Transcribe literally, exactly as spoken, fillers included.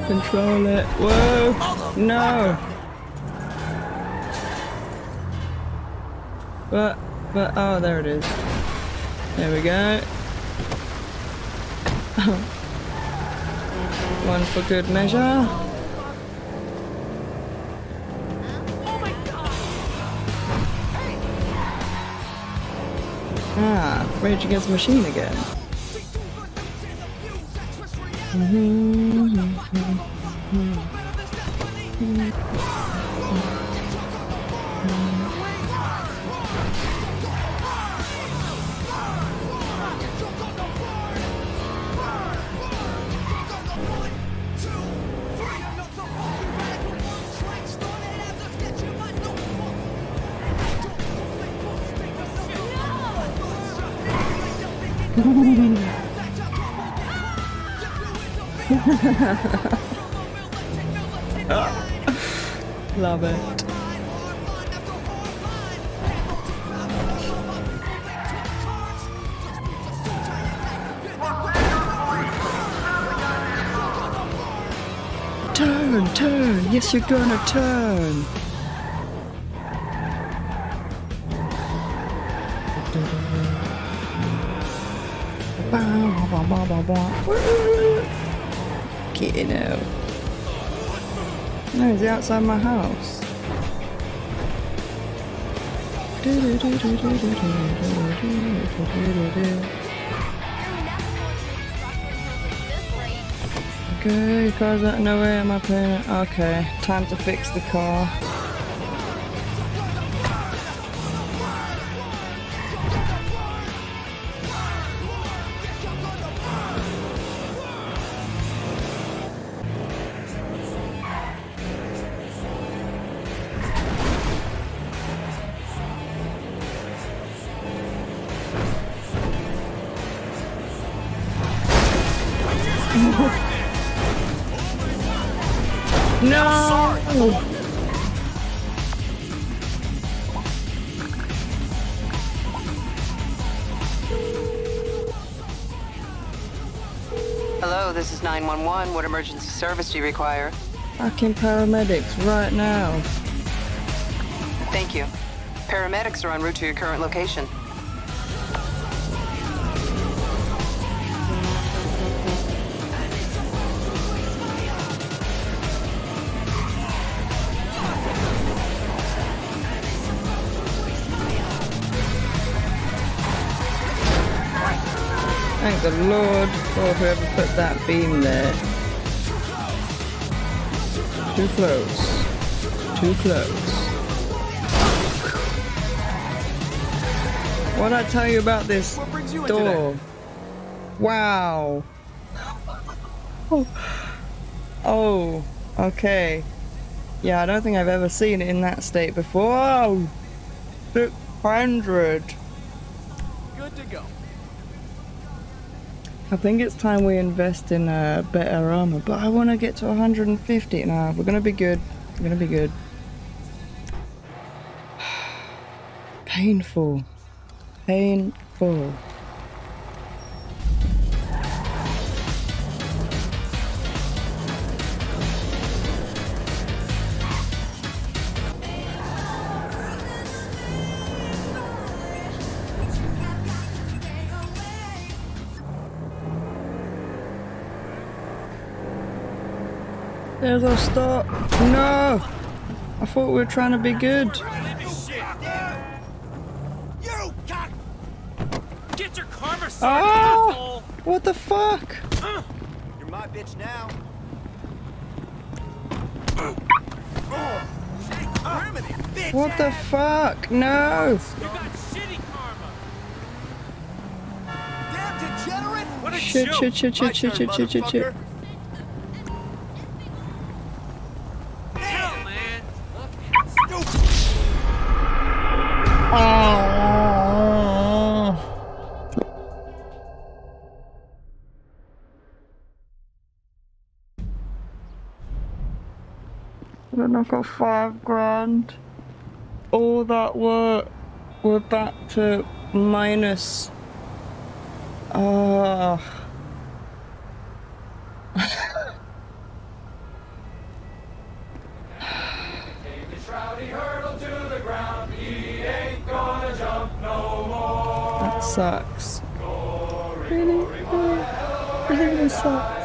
Control it. Whoa! No! But, but, oh, there it is. There we go. One for good measure. Ah, Rage Against the Machine again. Love it. Turn, turn. Yes, you're gonna turn. Getting out. No, he's outside my house. Okay, car's out no way am I paying? Okay, time to fix the car. No! Hello, this is nine one one. What emergency service do you require? Fucking paramedics right now. Thank you. Paramedics are en route to your current location. Thank the Lord for whoever put that beam there. Too close. Too close. What'd I tell you about this door? Wow. Oh. Oh, okay. Yeah, I don't think I've ever seen it in that state before. Oh, six hundred. Good to go. I think it's time we invest in uh, better armor, but I want to get to one hundred fifty. Nah, we're gonna be good. We're gonna be good. Painful. Painful. There's our stop. No! I thought we were trying to be good. Get your karma started, Oh! asshole! What the fuck? You're my bitch now. What the fuck? No! You got shitty karma! Damn degenerate! What a Shit, joke! shit, shit, shit, shit, shit, shit, shit, shit. Hell, man! Oh. Then I got five grand. All that work, we're back to minus. Oh. That sucks. Really, really, really, really sucks.